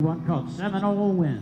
one called Seminole Wind.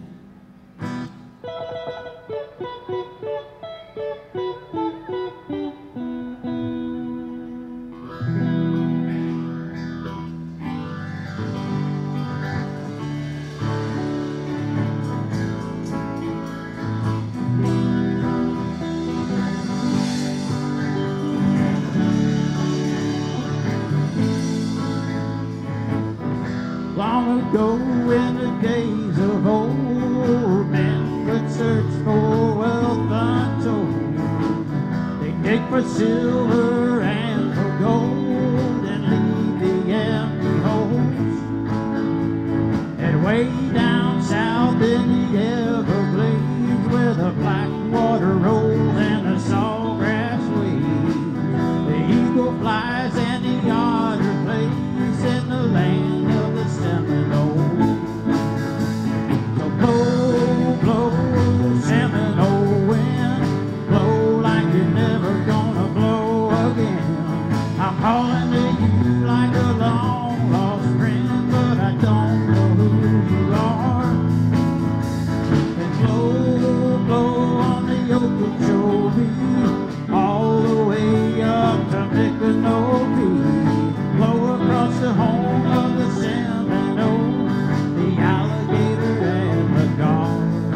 Long ago in the days of old, men would search for wealth untold. They'd dig for silver and for gold and leave the empty holes. And way down south in the Everglades, where the black water rolls and the sawgrass waves, the eagle flies and the otter plays in the land of the Seminole. So blow, blow, Seminole wind, blow like you're never gonna blow again. I'm calling to you like a long lost friend, but I don't know who you are. And blow, blow on the Okeechobee, all the way up to Micanopy. Blow across the home of the Seminole, the alligator and the gar.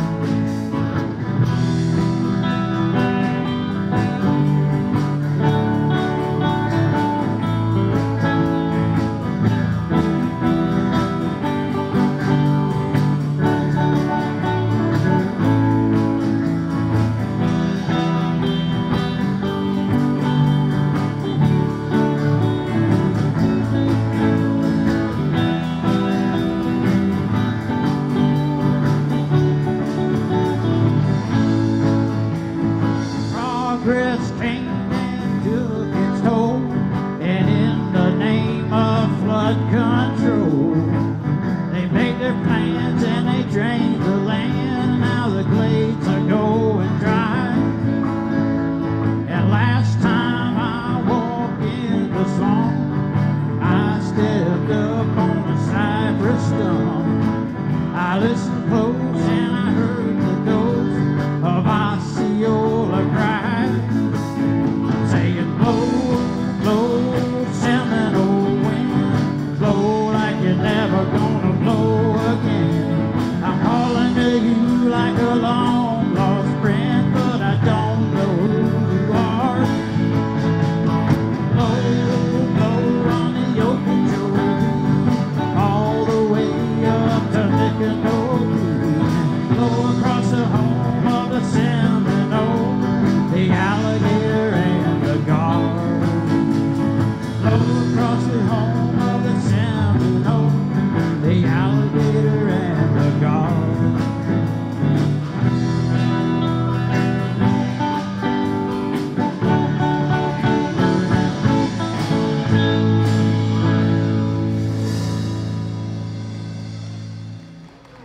Progress came and took its toll, and in the name of flood control, they made their plans and they drained the land. Now the glades are going dry. And last time I walked in the swamp, I stepped up on a cypress stump. I listened close and I heard the ghost of Osceola cry, saying, blow, blow, Seminole wind, blow like you're never gonna blow again. I'm calling to you like a long lost friend, but I don't know who you are. Blow, blow on the Okeechobee, all the way up to Micanopy. Blow across the home of the Seminole, the alligator and the gar. Blow across the home of the Seminole, the alligator and the gar.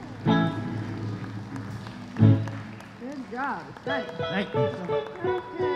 Good job. Thanks. Thank you so much. Okay.